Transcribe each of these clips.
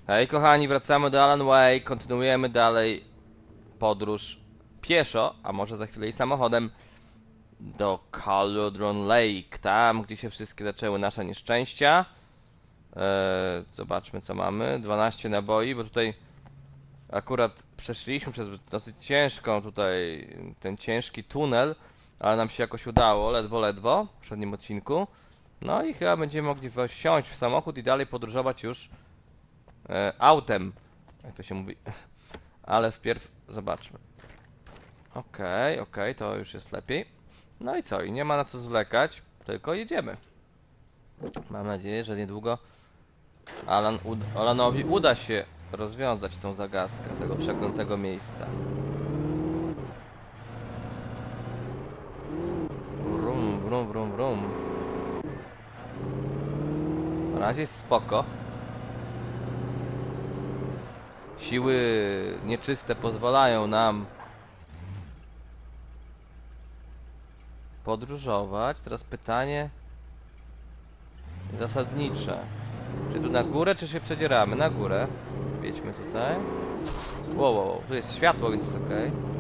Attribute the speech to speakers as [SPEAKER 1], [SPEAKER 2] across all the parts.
[SPEAKER 1] Hej kochani, wracamy do Alan Wake, kontynuujemy dalej podróż pieszo, a może za chwilę i samochodem do Cauldron Lake, tam gdzie się wszystkie zaczęły nasze nieszczęścia. Zobaczmy co mamy, 12 naboi, bo tutaj akurat przeszliśmy przez dosyć ciężką tutaj, ten ciężki tunel, ale nam się jakoś udało, ledwo w poprzednim odcinku. No i chyba będziemy mogli wsiąść w samochód i dalej podróżować już autem, jak to się mówi, ale wpierw zobaczmy. Okej, to już jest lepiej. No i co, i nie ma na co zwlekać, tylko jedziemy. Mam nadzieję, że niedługo Alanowi uda się rozwiązać tą zagadkę tego przeklętego miejsca. Wrum, wrum, wrum, wrum. Na razie jest spoko. Siły nieczyste pozwalają nam podróżować. Teraz pytanie zasadnicze. Czy tu na górę, czy się przedzieramy? Na górę. Jedźmy tutaj. Wow, tu jest światło, więc jest ok.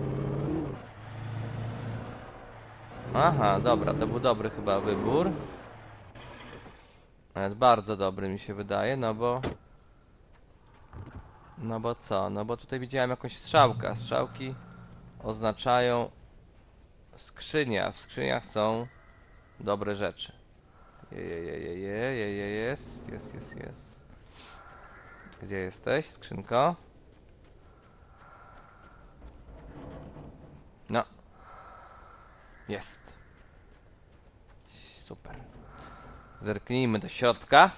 [SPEAKER 1] Aha, dobra, to był dobry chyba wybór. Nawet bardzo dobry mi się wydaje, no bo co? No bo tutaj widziałem jakąś strzałkę. Strzałki oznaczają skrzynia. W skrzyniach są dobre rzeczy. Jest. Gdzie jesteś, skrzynko? No. Jest. Super. Zerknijmy do środka.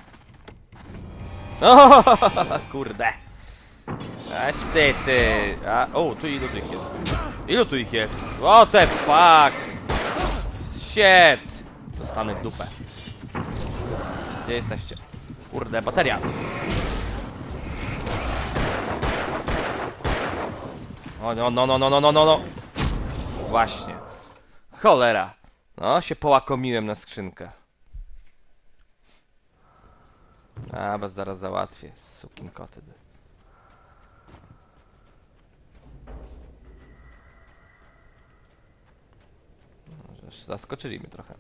[SPEAKER 1] O, kurde. Aś ty. O, tu ilu tu ich jest? Ilu tu ich jest? What the fuck? Shit. Dostanę w dupę. Gdzie jesteście? Kurde, bateria. O, no. Właśnie. Cholera. No, się połakomiłem na skrzynkę. A, was zaraz załatwię. Sukinkoty by. Zaskoczyli mnie trochę.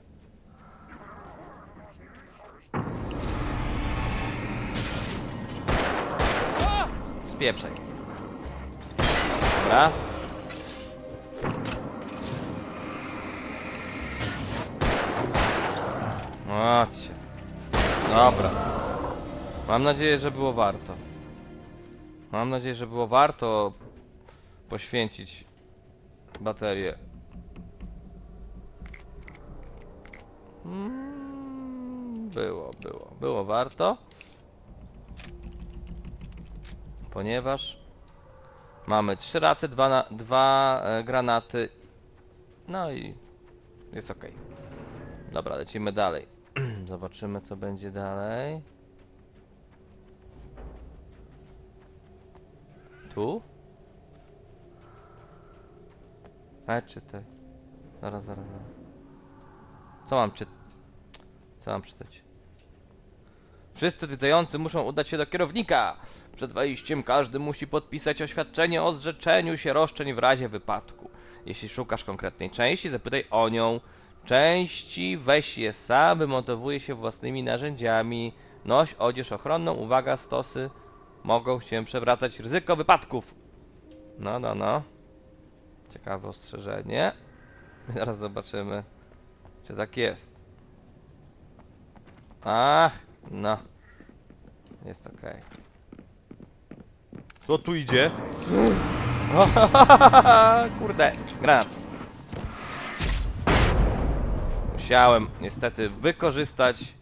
[SPEAKER 1] Spieprzaj. Dobra. Ocie. Dobra. Mam nadzieję, że było warto. Mam nadzieję, że było warto poświęcić baterię. Było warto. Ponieważ mamy 3 race, 2 granaty. No i jest ok. Dobra, lecimy dalej. Zobaczymy co będzie dalej. Tu? Czytaj. Zaraz. Co mam czytać? Wszyscy odwiedzający muszą udać się do kierownika. Przed wejściem każdy musi podpisać oświadczenie o zrzeczeniu się roszczeń w razie wypadku. Jeśli szukasz konkretnej części, zapytaj o nią. Części weź je sam, wymontowuje się własnymi narzędziami. Noś odzież ochronną. Uwaga, stosy mogą się przewracać. Ryzyko wypadków. No. Ciekawe ostrzeżenie. Zaraz zobaczymy, czy tak jest. Ach, no. Jest okej. Co tu idzie? Kurde, granat. Musiałem niestety wykorzystać.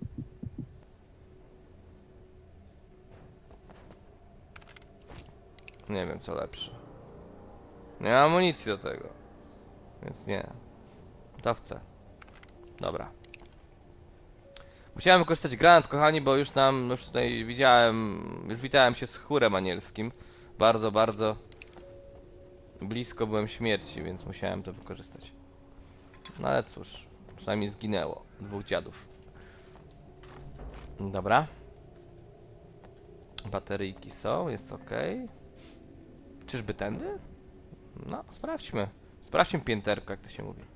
[SPEAKER 1] Nie wiem co lepsze. Nie mam amunicji do tego. Więc nie. To chcę. Dobra. Musiałem wykorzystać granat, kochani, bo już tutaj już witałem się z chórem anielskim. Bardzo blisko byłem śmierci, więc musiałem to wykorzystać. No ale cóż, przynajmniej zginęło 2 dziadów. Dobra. Bateryjki są, jest ok. Czyżby tędy? No, sprawdźmy. Sprawdźmy pięterko, jak to się mówi.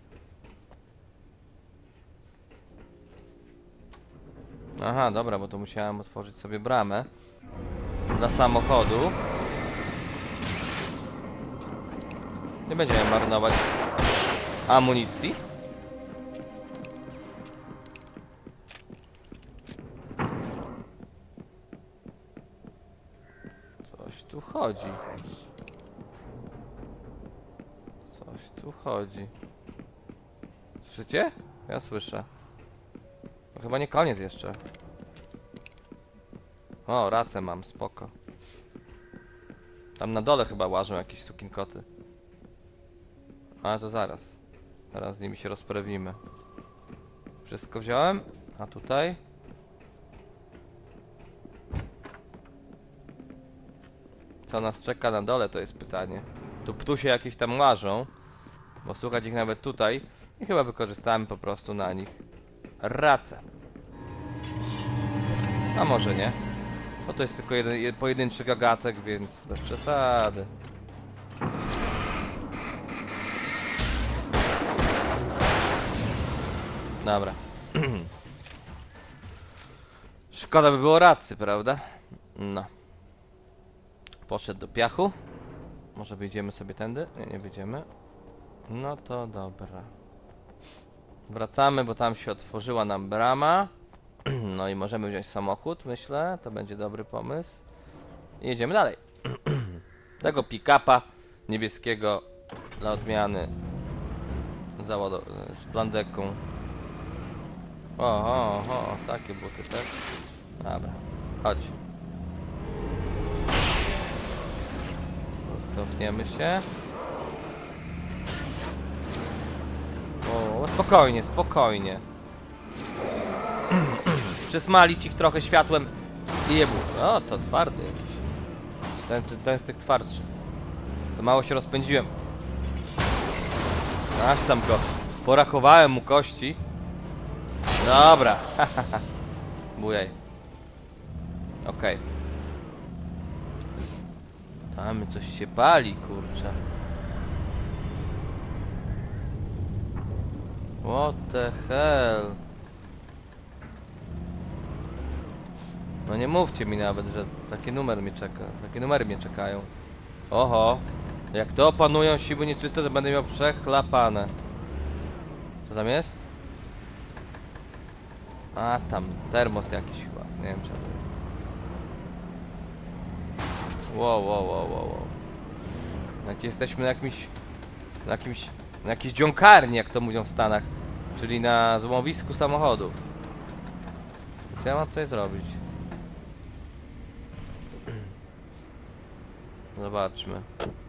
[SPEAKER 1] Aha, dobra, bo to musiałem otworzyć sobie bramę dla samochodu. Nie będziemy marnować amunicji. Coś tu chodzi. Coś tu chodzi. Słyszycie? Ja słyszę. To chyba nie koniec jeszcze. O, racę mam, spoko. Tam na dole chyba łażą jakieś sukinkoty. Ale to zaraz. Zaraz z nimi się rozprawimy. Wszystko wziąłem? A tutaj? Co nas czeka na dole, to jest pytanie. Tu ptusie jakieś tam łażą, bo słuchać ich nawet tutaj. I chyba wykorzystamy po prostu na nich racę. A może nie? Bo to jest tylko jeden pojedynczy gagatek, więc bez przesady. Dobra. Szkoda by było racy, prawda? No. Poszedł do piachu. Może wyjdziemy sobie tędy? Nie, nie wyjdziemy. No to dobra. Wracamy, bo tam się otworzyła nam brama. No i możemy wziąć samochód, myślę. To będzie dobry pomysł. I jedziemy dalej. Tego pick-upa niebieskiego dla odmiany z plandeką. O, takie buty, tak? Dobra, chodź. Cofniemy się. O, spokojnie, spokojnie. Przysmalić ich trochę światłem i jebu. O, to twardy jakiś. Ten z tych twardszych. Za mało się rozpędziłem. Aż tam go porachowałem mu kości. Dobra. Bujaj. Okej. Tam coś się pali, kurczę. What the hell? No nie mówcie mi nawet, że taki numer mnie czeka. Takie numery mnie czekają. Oho. Jak to opanują siły nieczyste, to będę miał przechlapane. Co tam jest? A tam, termos jakiś chyba. Nie wiem czemu. Wow. Jak jesteśmy na jakiejś dziąkarni, jak to mówią w Stanach. Czyli na złomowisku samochodów. Co ja mam tutaj zrobić? Zobaczmy.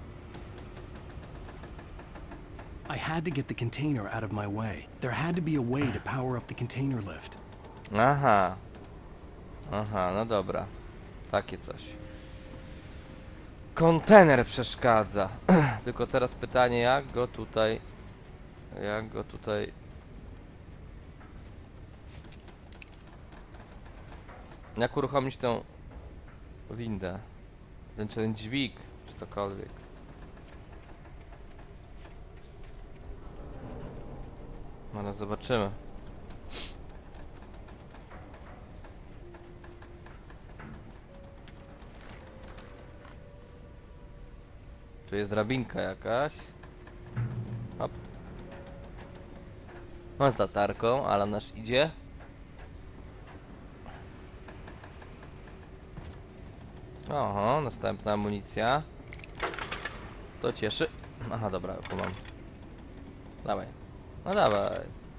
[SPEAKER 2] I had to get the container out of my way. There had to be a way to power up the container lift.
[SPEAKER 1] Aha, no dobra. Takie coś. Kontener przeszkadza. Tylko teraz pytanie, jak go tutaj... Jak uruchomić tą windę? Ten dźwig, czy cokolwiek. Zaraz zobaczymy. Tu jest drabinka jakaś. Hop. No z latarką, ale nasz idzie. Oho, następna amunicja. To cieszy. Aha, dobra, już mam. Dawaj. No dawaj.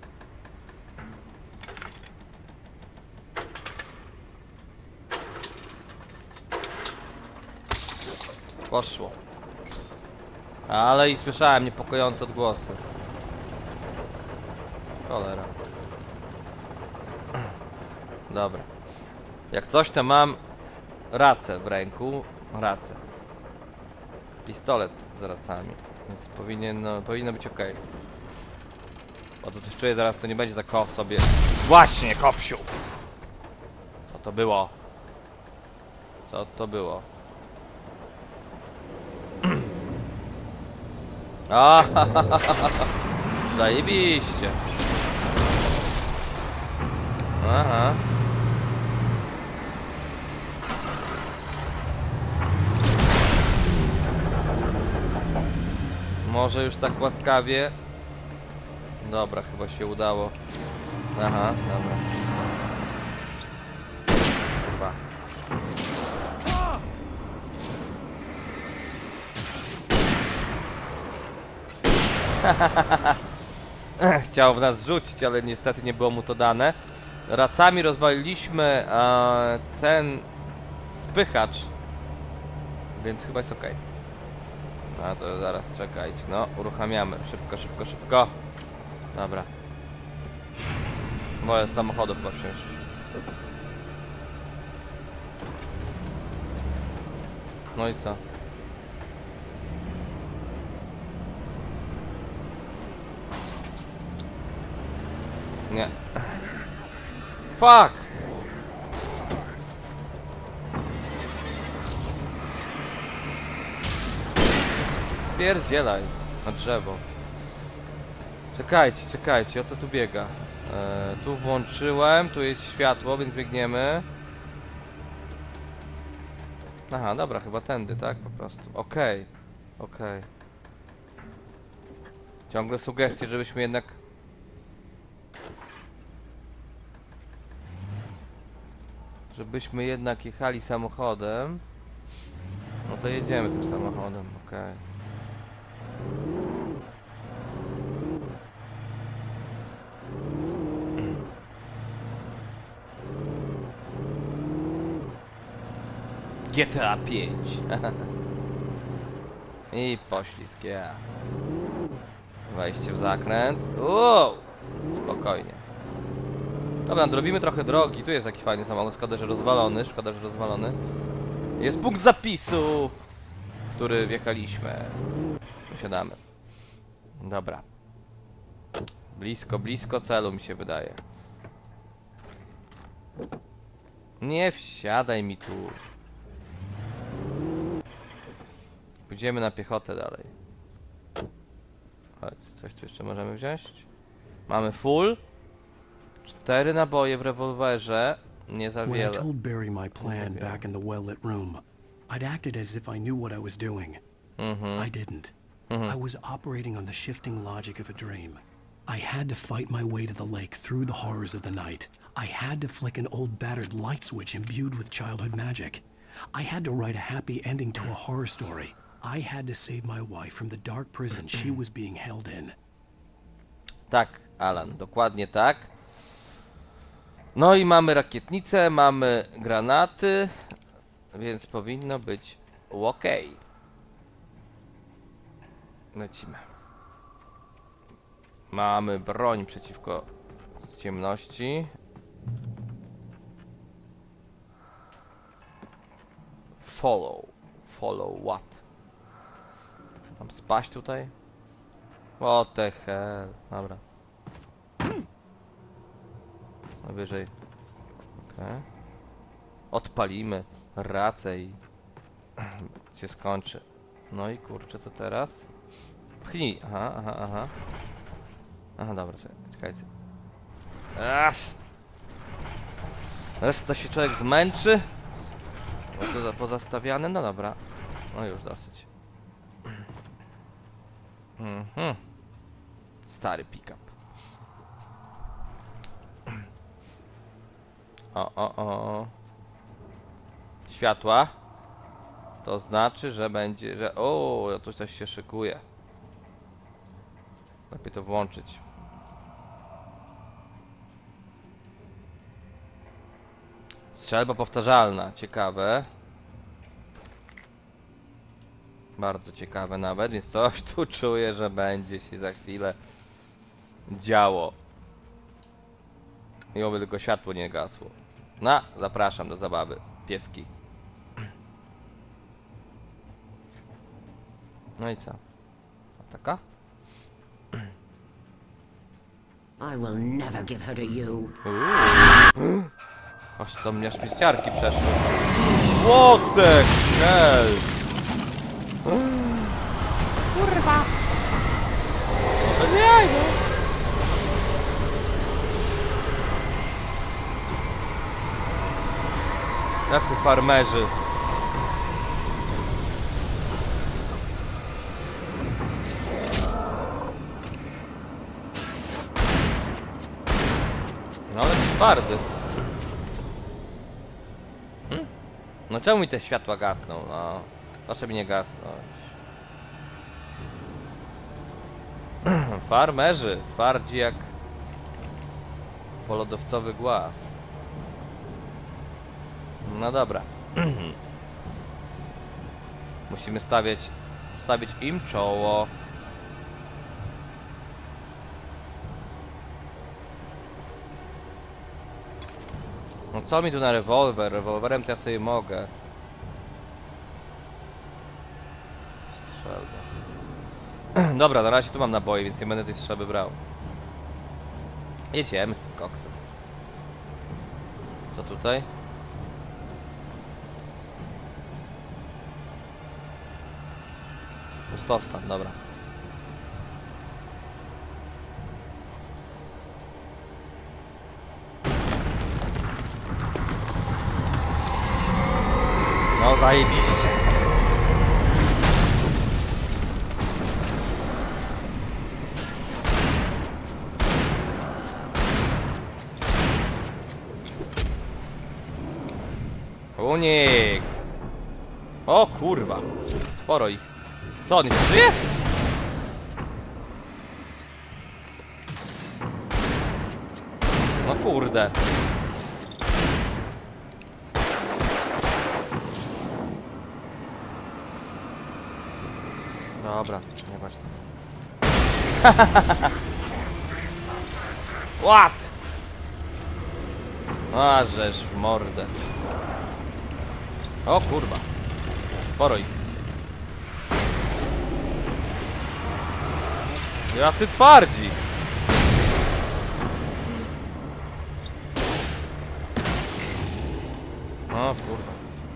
[SPEAKER 1] Poszło. Ale i słyszałem niepokojące odgłosy. Cholera. Dobra. Jak coś, to mam racę w ręku. Racę. Pistolet z racami. Więc powinno być ok. O, to coś czuję, zaraz to nie będzie tak sobie. Właśnie, kopsiu! Co to było? Co to było? A, zajebiście. Aha. Może już tak łaskawie. Dobra, chyba się udało. Aha, dobra. Chyba. Chciał w nas rzucić, ale niestety nie było mu to dane. Racami rozwaliliśmy ten spychacz, więc chyba jest ok. A to zaraz czekajcie, no uruchamiamy. Szybko, szybko, szybko. Dobra. Wolę z samochodu chyba wsiąść. No i co? Nie. Fuck! Pierdzielaj na drzewo. Czekajcie, czekajcie, o co tu biega? Tu włączyłem, tu jest światło, więc biegniemy. Aha, dobra, chyba tędy, tak? Po prostu. Okej. Okej. Ciągle sugestie, żebyśmy jednak... jechali samochodem. No to jedziemy tym samochodem, okej. GTA 5. I poślizg, yeah. Wejście w zakręt. Wow! Spokojnie. Dobra, drobimy trochę drogi. Tu jest jakiś fajny samochód. Szkoda, że rozwalony. Szkoda, że rozwalony. Jest punkt zapisu, w który wjechaliśmy. Posiadamy. Dobra. Blisko, blisko celu mi się wydaje. Nie wsiadaj mi tu. Pójdziemy na piechotę dalej. Chodź, coś tu jeszcze możemy wziąć? Mamy full. 4 naboje w rewolwerze. Nie za
[SPEAKER 2] When I
[SPEAKER 1] wiele.
[SPEAKER 2] told Barry my plan back in the well-lit room, I'd acted as if I knew what I was doing. I didn't. I was operating on the shifting logic of a dream. I had to fight my way to the lake through the horrors of the night. I had to flick an old battered light switch imbued with childhood magic. I had to write a happy ending to a horror story. I had to save my wife from the dark prison she was being held in.
[SPEAKER 1] Tak, Alan, dokładnie tak. No i mamy rakietnicę, mamy granaty, więc powinno być ok. Lecimy. Mamy broń przeciwko ciemności. Follow. Follow what? Mam spaść tutaj? What the hell? Dobra. Najwyżej. Okay. Odpalimy racę i się skończy. No i kurczę, co teraz? Pchnij. Aha, aha, aha. Aha, dobra, czekajcie. Aż to się człowiek zmęczy. Bo to pozastawiane, no dobra. No już dosyć. Stary pick-up. O. Światła. To znaczy, że będzie, że... O, to coś się szykuje. Lepiej to włączyć. Strzelba powtarzalna. Ciekawe. Bardzo ciekawe nawet, więc coś tu czuję, że będzie się za chwilę działo. I oby tylko światło nie gasło. No, zapraszam do zabawy. Pieski. No i co? Taka?
[SPEAKER 3] I will never give her to you.
[SPEAKER 1] Aż to mnie śmieciarki przeszły. What the hell? Kurwa! No bez jaj, no. Jacy farmerzy. No ale twardy. No czemu mi te światła gasną? No, proszę mi nie gasnąć. Farmerzy, twardzi jak polodowcowy głaz. No dobra. Musimy stawić im czoło. No co mi tu na rewolwer? Rewolwerem to ja sobie mogę. Strzelba. Dobra, na razie tu mam naboje, więc nie będę tej strzelby brał. Jedziemy z tym koksem. Co tutaj? Pustostan, dobra. No zajebiście. Unik. O kurwa. Sporo ich. Co, on jeszcze żyje? No kurde. Dobra, nie patrz to. What? A żeż w mordę. O kurwa. Sporo ich. Jacy twardzi. O kurwa.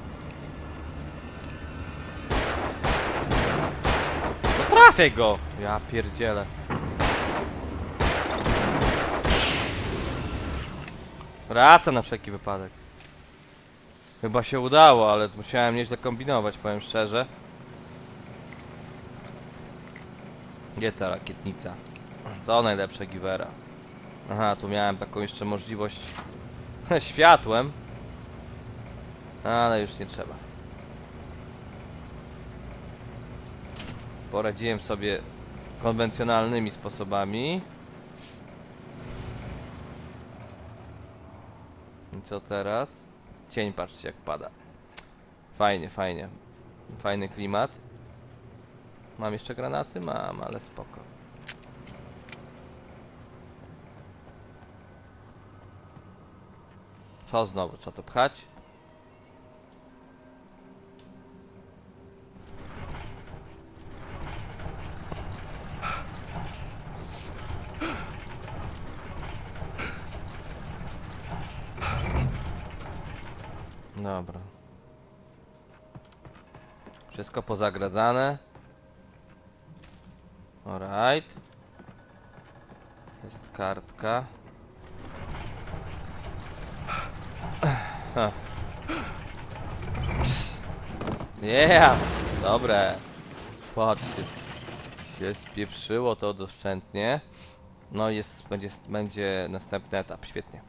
[SPEAKER 1] No trafię go. Ja pierdzielę. Wraca na wszelki wypadek. Chyba się udało, ale musiałem nieźle kombinować, powiem szczerze. Gdzie ta rakietnica? To najlepsza giwera. Aha, tu miałem taką jeszcze możliwość światłem. Ale już nie trzeba. Poradziłem sobie konwencjonalnymi sposobami. I co teraz? Cień, patrzcie jak pada. Fajnie, fajnie. Fajny klimat. Mam jeszcze granaty? Mam, ale spoko. Co znowu? Trzeba to pchać? Dobra. Wszystko pozagradzane. Alright. Jest kartka. Yeah! Dobre. Patrzcie. Się spieprzyło to doszczętnie. No będzie następny etap. Świetnie.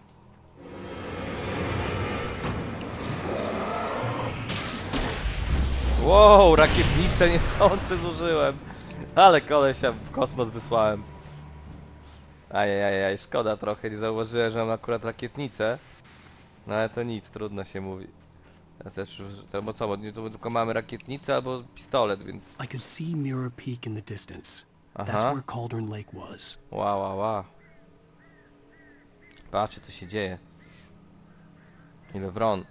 [SPEAKER 1] Wow, rakietnicę niechcący zużyłem. Ale kolesia w kosmos wysłałem. Ajajaj, szkoda trochę, nie zauważyłem, że mam akurat rakietnicę. No ale to nic, trudno się mówi. Teraz też, bo co, bo tylko mamy rakietnicę albo pistolet, więc...
[SPEAKER 2] I could see Mirror Peak in the distance. That's
[SPEAKER 1] Aha.
[SPEAKER 2] where Cauldron Lake was.
[SPEAKER 1] Wow. Patrzcie, co się dzieje. Ile wron.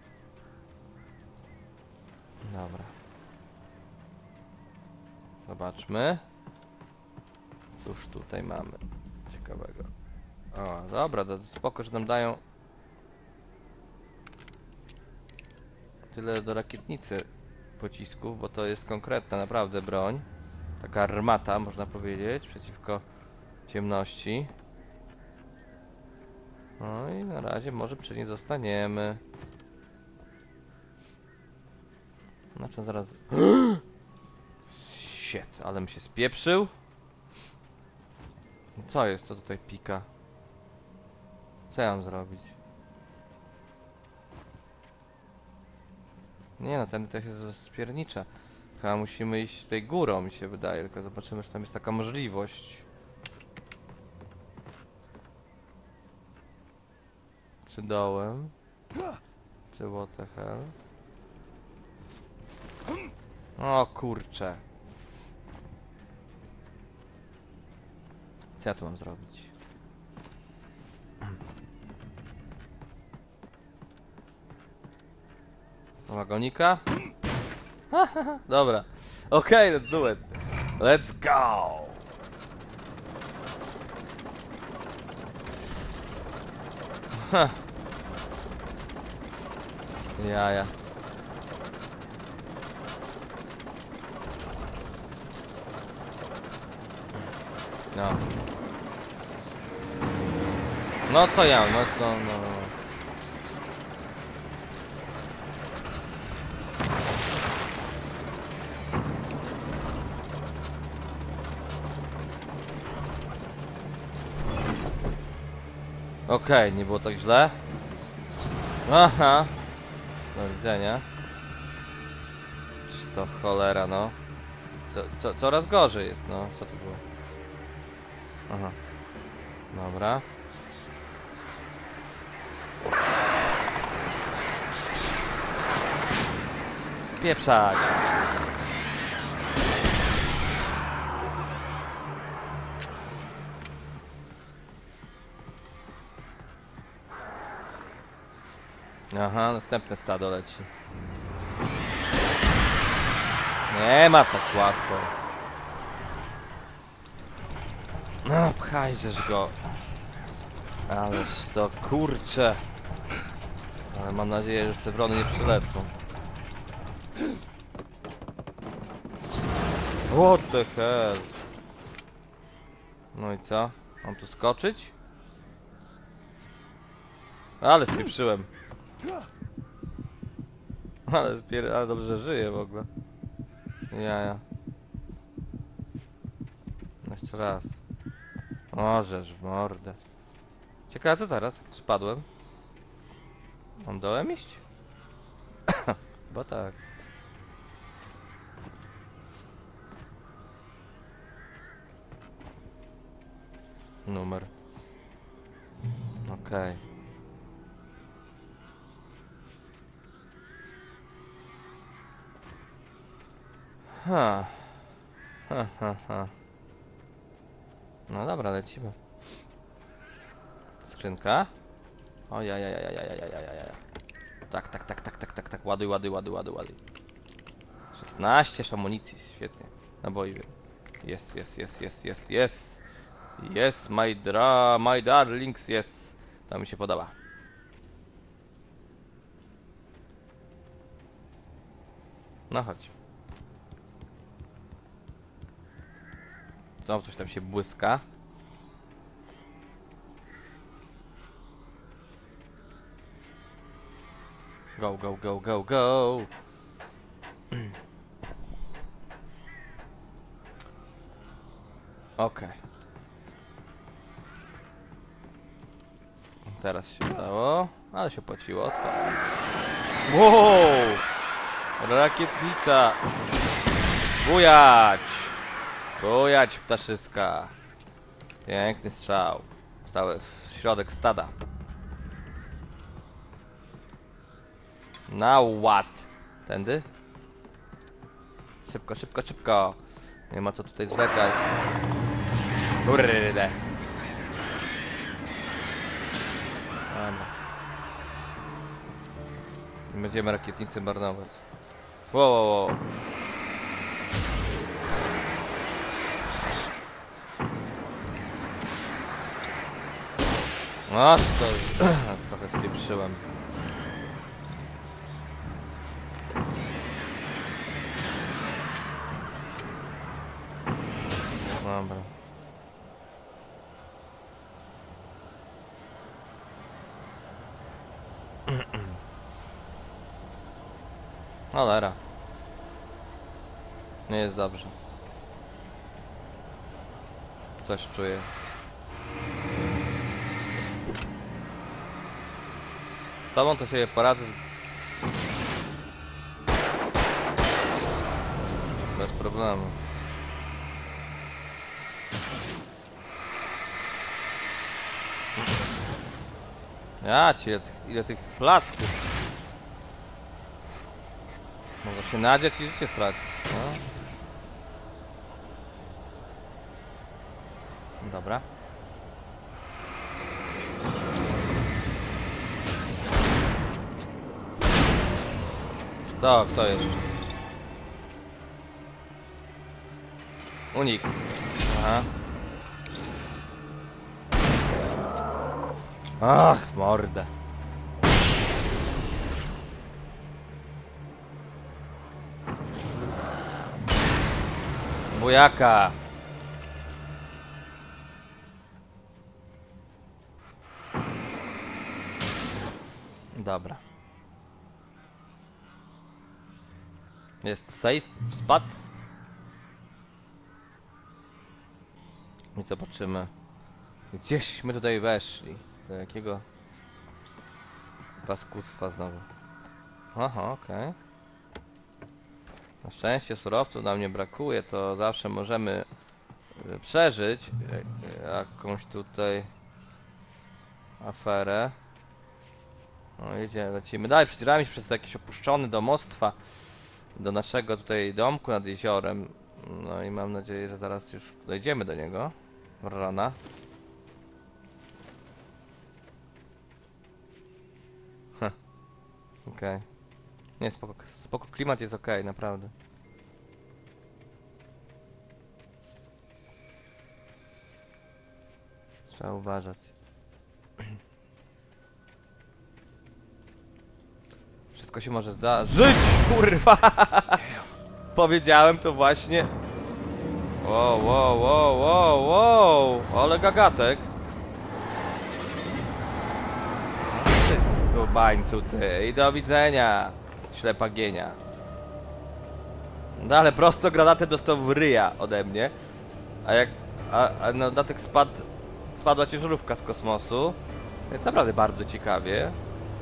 [SPEAKER 1] Dobra. Zobaczmy. Cóż tutaj mamy ciekawego. O, dobra, to spoko, że nam dają tyle do rakietnicy pocisków, bo to jest konkretna naprawdę broń. Taka armata, można powiedzieć, przeciwko ciemności. No i na razie może przy niej zostaniemy. Znaczy zaraz... Shit, ale mi się spieprzył. Co jest? Co tutaj pika? Co ja mam zrobić? Nie no, ten też jest spiernicza. Chyba musimy iść tej górą, mi się wydaje, tylko zobaczymy, czy tam jest taka możliwość. Czy dołem? Czy what the hell? O kurcze. Co ja tu mam zrobić? Wagonika? Dobra. Okej, let's do it. Let's go! Jaja. No. No co ja? No. Okej, nie było tak źle. Aha. Do widzenia. Czy to cholera, no. Coraz gorzej jest, no. Co to było? Aha. Dobra. Spieprzać. Aha, następne stado leci. Nie ma tak łatwo. No, pchajżesz go. Ależ to kurcze. Ale mam nadzieję, że już te wrony nie przylecą. What the hell? No i co? Mam tu skoczyć? Ale spieprzyłem. Ale dobrze żyje w ogóle. Jaja. Jeszcze raz. Możesz w mordę. Ciekawe co teraz? Jak spadłem? Mam dołem iść? Bo tak. Numer. Okej. Ha. No dobra, lecimy. Skrzynka. O ja. Tak. Ładuj. 16 amunicji, świetnie. Naboi. Yes. Yes, my darlings, yes. To mi się podoba. No chodź. To coś tam się błyska. Go. Okej. Teraz się udało, ale się opłaciło, spadło. Wow! Rakietnica! Bujać ptaszyska! Piękny strzał. Cały w środek stada. Now what? Tędy? Szybko. Nie ma co tutaj zwlekać. Kurde. Dobra. Nie będziemy rakietnicy marnować. Wow. Aż to trochę spieprzyłem. Dobra. Cholera. Nie jest dobrze. Coś czuję. Z tobą to sobie poradzę bez problemu. Ja cię, ile tych placków. Może się nadziać i życie stracić, no. Dobra. Co? Kto jeszcze? Unik. Aha. Ach, w mordę. Bujaka. Dobra. Jest safe, spadł. I zobaczymy. Gdzieśmy tutaj weszli. Do jakiego paskudztwa znowu. Aha, okej. Na szczęście surowców nam nie brakuje, to zawsze możemy przeżyć jakąś tutaj aferę. No jedziemy, lecimy dalej, przedzieramy się przez jakieś opuszczone domostwa do naszego tutaj domku nad jeziorem. No i mam nadzieję, że zaraz już dojdziemy do niego. Rana. Okej. Nie, spoko, klimat jest okej, naprawdę. Trzeba uważać. Wszystko się może zdarzyć, kurwa! Powiedziałem to właśnie. Wow, wow, wow, wow, wow! Ale gagatek. Ty skubańcu, ty. I do widzenia, ślepa gienia. No ale prosto granatem dostał w ryja ode mnie. A jak... A na dodatek spadła ciężarówka z kosmosu. Jest naprawdę bardzo ciekawie.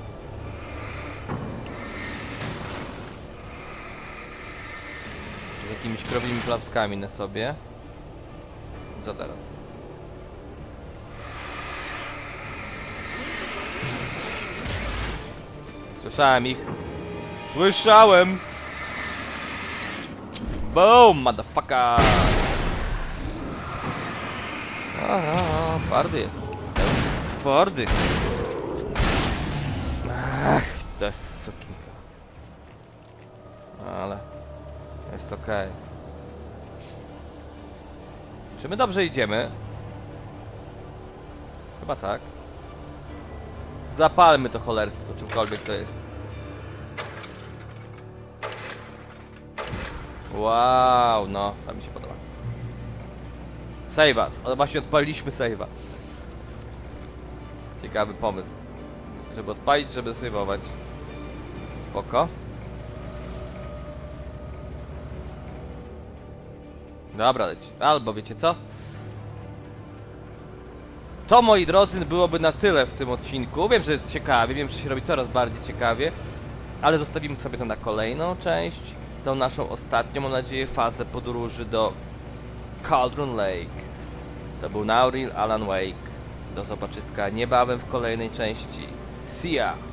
[SPEAKER 1] Z jakimiś krowymi plackami na sobie. Co teraz? Słyszałem ich. Słyszałem! Boom, motherfucker! Twardy jest. Twardy. Ach, to jest sukinka. Ale jest okej. Czy my dobrze idziemy? Chyba tak. Zapalmy to cholerstwo, czymkolwiek to jest. Wow, no, to mi się podoba. Save'a, właśnie odpaliliśmy save'a. Ciekawy pomysł. Żeby odpalić, żeby save'ować. Spoko. Dobra, leci. Albo wiecie co? To, moi drodzy, byłoby na tyle w tym odcinku. Wiem, że jest ciekawie, wiem, że się robi coraz bardziej ciekawie. Ale zostawimy sobie to na kolejną część. Tą naszą ostatnią, mam nadzieję, fazę podróży do Cauldron Lake. To był Nauril Alan Wake. Do zobaczyska niebawem w kolejnej części. See ya!